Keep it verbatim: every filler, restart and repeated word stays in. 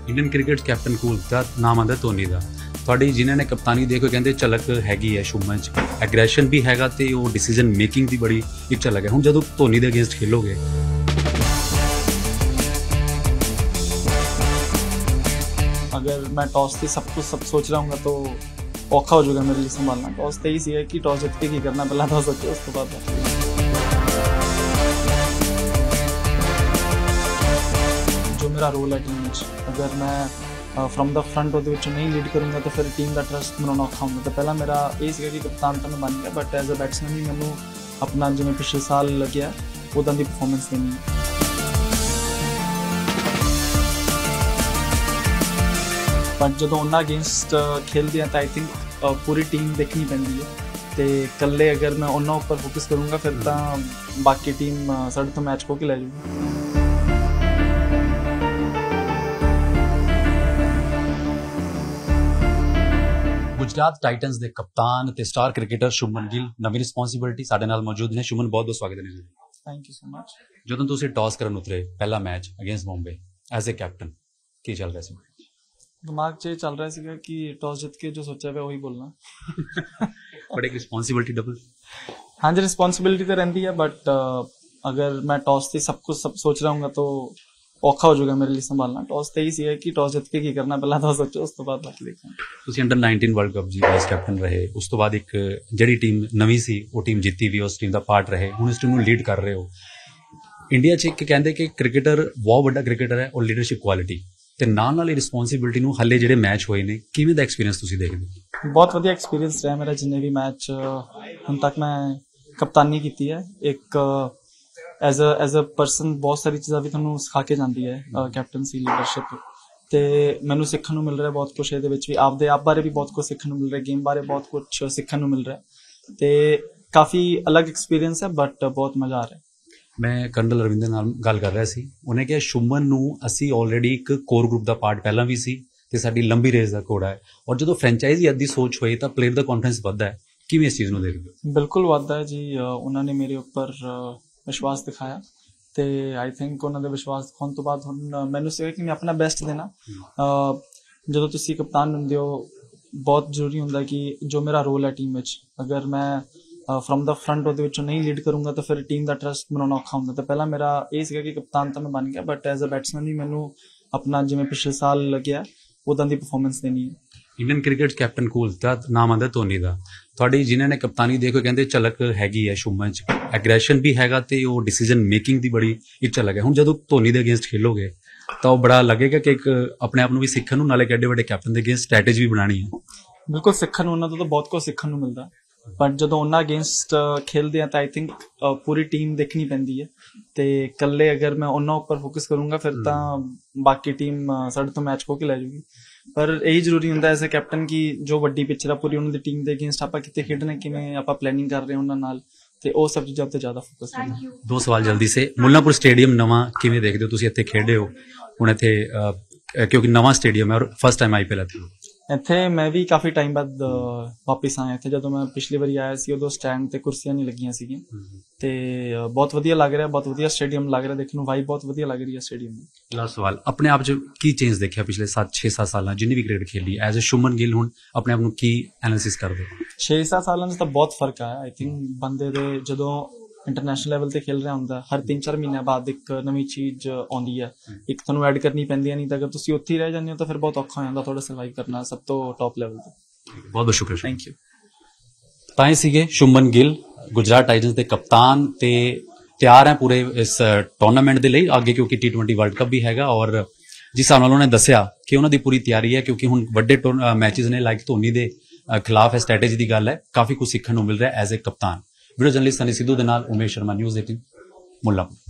Indian cricket captain cool ਦਾ ਨਾਮ ਆਉਂਦਾ ਧੋਨੀ ਦਾ। ਤੁਹਾਡੀ ਜਿਨ੍ਹਾਂ ਨੇ ਕਪਤਾਨੀ ਦੇਖੋ ਕਹਿੰਦੇ ਝਲਕ ਹੈਗੀ ਹੈ ਸ਼ੁਭਮਨ 'ਚ, ਐਗਰੈਸ਼ਨ ਵੀ ਹੈਗਾ ਤੇ ਉਹ ਡਿਸੀਜਨ ਮੇਕਿੰਗ ਦੀ ਬੜੀ ਇੱਕ ਝਲਕ ਹੈ। ਹੁਣ ਜਦੋਂ ਧੋਨੀ ਦੇ ਅਗੇਂਸਟ ਖੇਲੋਗੇ अगर मैं टॉस से सब कुछ सब सोच रहा हूँ तो औखा हो जाएगा मेरे लिए संभालना। टॉस तो यही है कि टॉस जीत के की करना, पहला टॉस सोचे उसके बाद जो मेरा रोल है टीम में, अगर मैं फ्रॉम द फ्रंट ਉਹਦੇ ਵਿੱਚ नहीं लीड करूँगा तो फिर टीम का ट्रस्ट बनाना औखा होगा। तो पहला मेरा ये ਸੀਗਾ कि कप्तान तो मैं बन गया, बट एज अ बैट्समैन भी मैंने अपना जिवें पिछले साल ਲੱਗਿਆ उदां दी परफॉर्मेंस देनी है। बट जो उन्होंने अगेंस्ट खेलते हैं तो आई थिंक पूरी टीम देखनी पैंती है, तो कल्ले अगर मैं उन्होंने ऊपर फोकस करूँगा फिर तो बाकी टीम साढ़े तो मैच खो के लै जाऊगी। गुजरात टाइटन्स के कप्तान ते स्टार क्रिकेटर शुभमन गिल नवी रिस्पॉन्सिबिलिटी साडे नाल मौजूद ने। शुभमन बहुत बहुत स्वागत है जी। Thank you so much. ਜਦੋਂ ਤੁਸੀਂ ਟਾਸ ਕਰਨ ਉਤਰੇ ਪਹਿਲਾ match against Bombay as a captain ਕੀ ਚੱਲ ਰਿਹਾ ਸੀ? दिमाग च चल रहा है कि टॉस जीत के जो सोचा है वही बोलना। बट एक रिस्पॉन्सिबिलिटी डबल। हाँ जी, रिस्पॉन्सिबिलिटी तो रहती है, बट अगर मैं टॉस से सब कुछ सब सोच रहा हूँ तो औखा हो जाएगा मेरे लिए संभालना। टॉस तो यही है कि टॉस जीत के की करना, पहला टॉस सोचो उस तो बाद बाकी देखना। ਤੁਸੀਂ ਅੰਡਰ नाइनटीन ਵਰਲਡ ਕੱਪ ਜੀ ਵਾਈਸ ਕੈਪਟਨ ਰਹੇ, ਉਸ ਤੋਂ ਬਾਅਦ ਇੱਕ ਜਿਹੜੀ ਟੀਮ ਨਵੀਂ ਸੀ ਉਹ ਟੀਮ ਜਿੱਤੀ ਵੀ, ਉਸ ਟੀਮ ਦਾ ਪਾਰਟ ਰਹੇ, ਹੁਣ ਇਸ ਟੀਮ ਨੂੰ ਲੀਡ ਕਰ ਰਹੇ ਹੋ। ਇੰਡੀਆ 'ਚ ਇੱਕ ਕਹਿੰਦੇ ਕਿ ਕ੍ਰਿਕਟਰ ਬਹੁਤ ਵੱਡਾ ਕ੍ਰਿਕਟਰ ਹੈ, ਉਹ ਲੀਡਰਸ਼ਿਪ ਕੁਆਲਿਟੀ ਤੇ ਨਾਲ ਨਾਲ ਰਿਸਪੌਂਸਿਬਿਲਿਟੀ ਨੂੰ ਹੱਲੇ ਜਿਹੜੇ ਮੈਚ ਹੋਏ ਨੇ ਕਿਵੇਂ ਦਾ ਐਕਸਪੀਰੀਅੰਸ ਤੁਸੀਂ ਦੇਖਦੇ ਹੋ? ਬਹੁਤ ਵਧੀਆ ਐਕਸਪੀਰੀਅੰਸ ਰਿਹਾ ਮੇਰਾ। ਜਿੰਨੇ ਵੀ ਮੈਚ ਹੁਣ ਤੱਕ ਮੈਂ ਕਪਤਾਨੀ ਕੀਤੀ ਹੈ, ਇੱਕ as a as a person ਬਹੁਤ ਸਾਰੀ ਚੀਜ਼ਾਂ ਵੀ ਤੁਹਾਨੂੰ ਸਿਖਾ ਕੇ ਜਾਂਦੀ ਹੈ ਕੈਪਟਨਸੀ, ਲੀਡਰਸ਼ਿਪ, ਤੇ ਮੈਨੂੰ ਸਿੱਖਣ ਨੂੰ ਮਿਲ ਰਿਹਾ ਬਹੁਤ ਕੁਛ। ਇਹਦੇ ਵਿੱਚ ਵੀ ਆਪਦੇ ਆਪ ਬਾਰੇ ਵੀ ਬਹੁਤ ਕੁਛ ਸਿੱਖਣ ਨੂੰ ਮਿਲ ਰਿਹਾ, ਗੇਮ ਬਾਰੇ ਬਹੁਤ ਕੁਛ ਸਿੱਖਣ ਨੂੰ ਮਿਲ ਰਿਹਾ, ਤੇ ਕਾਫੀ ਅਲੱਗ ਐਕਸਪੀਰੀਅੰਸ ਹੈ, ਬਟ ਬਹੁਤ ਮਜ਼ਾ ਆ ਰਿਹਾ। ਮੈਂ ਕਰਨਲ ਰਵਿੰਦਰ ਨਾਲ ਗੱਲ ਕਰ ਰਿਹਾ ਸੀ, ਉਹਨੇ ਕਿਹਾ ਸ਼ੁਭਮਨ ਨੂੰ ਅਸੀਂ ਆਲਰੇਡੀ ਇੱਕ ਕੋਰ ਗਰੁੱਪ ਦਾ ਪਾਰਟ ਪਹਿਲਾਂ ਵੀ ਸੀ ਤੇ ਸਾਡੀ ਲੰਬੀ ਰੇਸ ਦਾ ਘੋੜਾ ਹੈ, ਔਰ ਜਦੋਂ ਫਰੈਂਚਾਈਜ਼ੀ ਅੱਧੀ ਸੋਚ ਹੋਏ ਤਾਂ ਪਲੇਅਰ ਦਾ ਕੌਨਫੀਡੈਂਸ ਵੱਧਦਾ ਹੈ। ਕਿਵੇਂ ਇਸ ਚੀਜ਼ ਨੂੰ ਦੇਖਦੇ ਹੋ? ਬਿਲਕੁਲ ਵੱਧਦਾ ਹੈ ਜੀ। ਉਹਨਾਂ ਨੇ ਮੇਰੇ ਉੱਪਰ ਵਿਸ਼ਵਾਸ ਦਿਖਾਇਆ ਤੇ ਆਈ ਥਿੰਕ ਉਹਨਾਂ ਦੇ ਵਿਸ਼ਵਾਸ ਦਿਖਾਉਣ ਤੋਂ ਬਾਅਦ ਹੁਣ ਮੈਨੂੰ ਸੀਗਾ ਕਿ ਮੈਂ ਆਪਣਾ ਬੈਸਟ ਦੇਣਾ। ਜਦੋਂ ਤੁਸੀਂ ਕਪਤਾਨ ਹੁੰਦੇ ਹੋ ਬਹੁਤ ਜ਼ਰੂਰੀ ਹੁੰਦਾ ਕਿ ਜੋ ਮੇਰਾ ਰੋਲ ਹੈ ਟੀਮ ਵਿੱਚ, ਅਗਰ ਮੈਂ फ्रॉम द फ्रंट ਉਹਦੇ ਵਿੱਚੋਂ नहीं लीड करूँगा तो फिर टीम का ट्रस्ट बनाना औखा होगा। तो पहला मेरा ये ਸੀਗਾ कि कप्तान तो मैं बन गया, बट एज अ बैट्समैन भी मैंने अपना जिवें पिछले साल ਲੱਗਿਆ ਉਦਾਂ ਦੀ परफॉर्मेंस देनी है। ਇੰਡੀਅਨ ਕ੍ਰਿਕਟ ਕੈਪਟਨ ਕੂਲ ਦਾ ਨਾਮ ਆਉਂਦਾ ਧੋਨੀ ਦਾ। ਤੁਹਾਡੀ ਜਿਨ੍ਹਾਂ ਨੇ ਕਪਤਾਨੀ ਦੇਖੋ ਕਹਿੰਦੇ ਝਲਕ ਹੈਗੀ ਹੈ ਸ਼ੁਭਮਨ 'ਚ, ਐਗਰੈਸ਼ਨ ਵੀ ਹੈਗਾ ਤੇ ਉਹ ਡਿਸੀਜਨ ਮੇਕਿੰਗ ਦੀ ਬੜੀ ਇੱਕ ਝਲਕ ਹੈ। ਹੁਣ ਜਦੋਂ ਧੋਨੀ ਦੇ ਅਗੇਂਸਟ ਖੇਲੋਗੇ ਤਾਂ ਉਹ ਬੜਾ ਲੱਗੇਗਾ ਕਿ ਇੱਕ ਆਪਣੇ ਆਪ ਨੂੰ ਵੀ ਸਿੱਖਣ ਨੂੰ, ਨਾਲੇ ਕਿੱਡੇ ਵੱਡੇ ਕੈਪਟਨ ਦੇ ਅਗੇਂਸਟ ਸਟ੍ਰੈਟੇਜੀ ਵੀ ਬਣਾਉਣੀ ਹੈ। ਬਿਲਕੁਲ ਸਿੱਖਣ ਨੂੰ ਉਹਨਾਂ ਤੋਂ ਤਾਂ ਬਹੁਤ ਕੁਝ ਸਿੱਖਣ ਨੂੰ ਮਿਲਦਾ, बट जो उन्होंने अगेंस्ट खेलते हैं तो आई थिंक पूरी टीम देखनी पैंती है, तो कल्ले अगर मैं उन्होंने ऊपर फोकस करूँगा फिर तो बाकी टीम साढ़े तो मैच खो के लै जाऊगी। पर यही जरूरी होंगे एज ए कैप्टन की जो वड्डी पिक्चर है पूरी उन्होंने टीम के अगेंस्ट आप कितने खेडना, किवें आप प्लैनिंग कर रहे हैं उन्होंने नाल, ਤੇ ਉਹ ਸਭ ਚੀਜ਼ਾਂ ਉੱਤੇ ਜ਼ਿਆਦਾ ਫੋਕਸ ਕਰਨਾ। ਦੋ ਸਵਾਲ ਜਲਦੀ ਸੇ। ਮੁੱਲਾਂਪੁਰ ਸਟੇਡੀਅਮ ਨਵਾਂ ਕਿਵੇਂ ਦੇਖਦੇ ਹੋ ਤੁਸੀਂ? ਇੱਥੇ ਖੇਡੇ ਹੋ ਹੁਣ ਇੱਥੇ, ਕਿਉਂਕਿ ਨਵਾਂ ਸਟੇਡੀਅਮ ਹੈ ਔਰ ਫਸਟ ਟਾਈਮ ਆਈਪੀਐਲ ਇੱਥੇ ਇੱਥੇ ਮੈਂ ਵੀ ਕਾਫੀ ਟਾਈਮ ਬਾਅਦ ਵਾਪਿਸ ਆਇਆ ਇੱਥੇ। ਜਦੋਂ ਮੈਂ ਪਿਛਲੀ ਵਾਰੀ ਆਇਆ ਸੀ ਉਦੋਂ ਸਟੈਂਡ ਤੇ ਕੁਰਸੀਆਂ ਨਹੀਂ ਲੱਗੀਆਂ ਸੀਗੀਆਂ, ਤੇ ਬਹੁਤ ਵਧੀਆ ਲੱਗ ਰਿਹਾ, ਬਹੁਤ ਵਧੀਆ ਸਟੇਡੀਅਮ ਲੱਗ ਰਿਹਾ ਦੇਖਣ ਨੂੰ, ਵਾਈਬ ਬਹੁਤ ਵਧੀਆ ਲੱਗ ਰਹੀ ਹੈ ਸਟੇਡੀਅਮ ਦੀ। ਲਾਸਟ ਸਵਾਲ, ਆਪਣੇ ਆਪ 'ਚ ਕੀ ਚੇਂਜ ਦੇਖਿਆ ਪਿਛਲੇ ਸੱਤ ਛੇ ਸੱਤ ਸਾਲਾਂ ਜਿੰਨੀ ਵੀ ਕ੍ਰਿਕਟ ਖੇਲੀ ਐਜ਼ ਅ ਸ਼ੁਭਮਨ ਗਿੱਲ, ਹੁਣ ਆਪਣੇ ਆਪ ਨੂੰ ਕੀ ਐਨਾਲਿਸਿਸ ਕਰਦੇ? ਛੇ ਸੱਤ ਸਾਲਾਂ 'ਚ ਤਾਂ ਬਹੁਤ ਫਰਕ ਆਇਆ। ਆਈ ਥਿੰਕ ਬੰਦੇ ਦੇ ਜਦੋਂ ਇੰਟਰਨੈਸ਼ਨਲ ਲੈਵਲ ਤੇ ਖੇਲ ਰਿਹਾ ਹੁੰਦਾ, ਹਰ ਤਿੰਨ ਚਾਰ ਮਹੀਨਿਆਂ ਬਾਅਦ ਇੱਕ ਨਵੀਂ ਚੀਜ਼ ਆਉਂਦੀ ਹੈ, ਇੱਕ ਤੁਹਾਨੂੰ ਐਡ ਕਰਨੀ ਪੈਂਦੀ ਹੈ, ਨਹੀਂ ਤਾਂ ਅਗਰ ਤੁਸੀਂ ਉੱਥੇ ਹੀ ਰਹਿ ਜਾਂਦੇ ਹੋ ਤਾਂ ਫਿਰ ਬਹੁਤ ਔਖਾ ਹੋ ਜਾਂਦਾ ਤੁਹਾਡਾ ਸਰਵਾਈਵ ਕਰਨਾ ਸਭ ਤੋਂ ਟੌਪ ਲੈਵਲ ਤੇ। ਬਹੁਤ ਬਹੁਤ ਸ਼ੁਕਰੀਆ। Thank you. ਤਾਂ ਇਹ ਸੀਗੇ ਸ਼ੁਭਮਨ ਗਿੱਲ, ਗੁਜਰਾਤ ਟਾਈਟਨਸ ਦੇ ਕਪਤਾਨ, ਤੇ ਤਿਆਰ ਹੈ ਪੂਰੇ ਇਸ ਟੂਰਨਾਮੈਂਟ ਦੇ ਲਈ ਅੱਗੇ, ਕਿਉਂਕਿ ਟੀ ਟਵੈਂਟੀ ਵਰਲਡ ਕੱਪ ਵੀ ਹੈਗਾ, ਔਰ ਜਿਸ ਹਿਸਾਬ ਨਾਲ ਉਹਨਾਂ ਨੇ ਦੱਸਿਆ ਕਿ ਉਹਨਾਂ ਦੀ ਪੂਰੀ ਤਿਆਰੀ ਹੈ, ਕਿਉਂਕਿ ਹੁਣ ਵੱਡੇ ਮੈਚਿਸ ਨੇ ਲਾਈਕ ਧੋਨੀ ਦੇ ਖਿਲਾਫ ਹੈ, ਸਟ੍ਰੈਟੇਜੀ ਦੀ ਗੱਲ ਹੈ, ਕਾਫੀ ਕੁਝ ਸਿੱਖਣ ਨੂੰ ਮਿਲ ਰਿਹਾ ਐਜ਼ ਏ ਕਪਤਾਨ। ਵੀਡੀਓ ਜਰਨਲਿਸਟ ਸਨੀ ਸਿੱਧੂ ਦੇ ਨਾਲ ਉਮੇਸ਼ ਸ਼ਰਮਾ, ਨਿਊਜ਼ ਏਟੀਨ ਮੁੱਲਾਂਪੁਰ।